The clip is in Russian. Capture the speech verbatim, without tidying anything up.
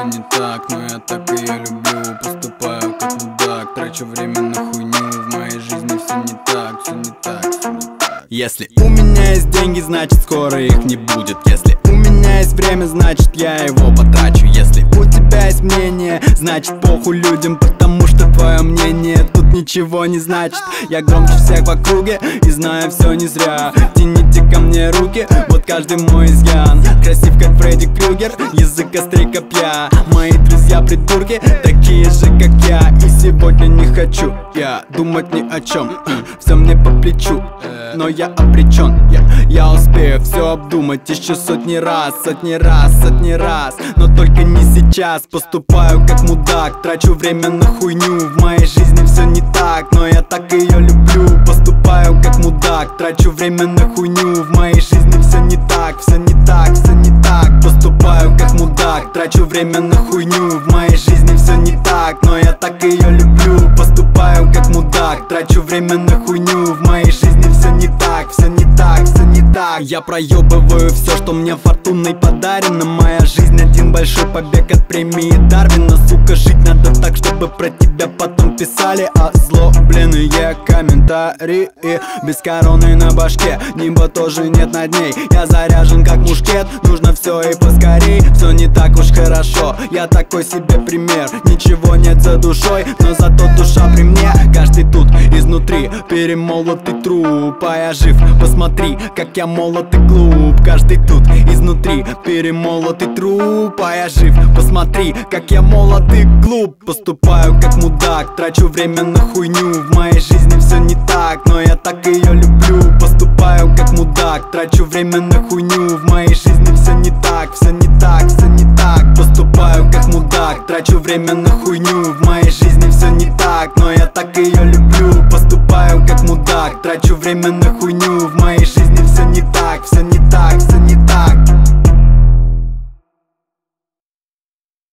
все не так, но я так ее люблю. Поступаю как мудак, трачу время на хуйню. В моей жизни все не так, все не так, все не так. Если у меня есть деньги, значит скоро их не будет. Если у меня есть время, значит я его потрачу. Если у тебя есть мнение, значит похуй людям, потому что твое мнение тут ничего не значит. Я громче всех в округе и знаю все не зря. Тяните ко мне руки, вот каждый мой изъян. Красив как Фредди Крюгер, язык острей копья. Мои друзья придурки, такие же как я. И сегодня не хочу я думать ни о чем. Все мне по плечу, но я обречен. Я, я успею все обдумать еще сотни раз, сотни раз, сотни раз. Но только не сейчас. Поступаю как мудак, трачу время на хуйню. В моей жизни все не так, но я так ее люблю. Поступаю как мудак, трачу время на хуйню. В моей жизни все не так, все не так, все не так. Поступаю как мудак, трачу время на хуйню. В моей жизни все не так, но я так ее люблю. Поступаю как мудак, трачу время на хуйню. В моей жизни все не так, все не так, все не так. Я проебываю все, что мне фортуной подарено. Моя жизнь один большой побег от премии Дарвина. Сука, жить надо так, чтобы про тебя потом писали озлобленные комментарии. Без короны на башке, неба тоже нет над ней. Я заряжен как мушкет, нужно все и поскорей. Все не так уж хорошо, я такой себе пример. Ничего нет за душой, но зато душа при мне. Каждый тут изнутри перемолотый труп, а я жив, посмотри, как я молод и глуп. Каждый тут изнутри перемолотый труп, а я жив, посмотри, как я молод и глуп. Поступаю как мудак, трачу время на хуйню. В моей жизни все не так, но я так ее люблю. Поступаю как мудак, трачу время на хуйню. В моей жизни все не так, все не так, все не так. Поступаю как мудак, трачу время на хуйню. В моей жизни все не так, но я так ее люблю. Поступаю как мудак, трачу время на хуйню. В моей жизни все не так, все не так, все не так.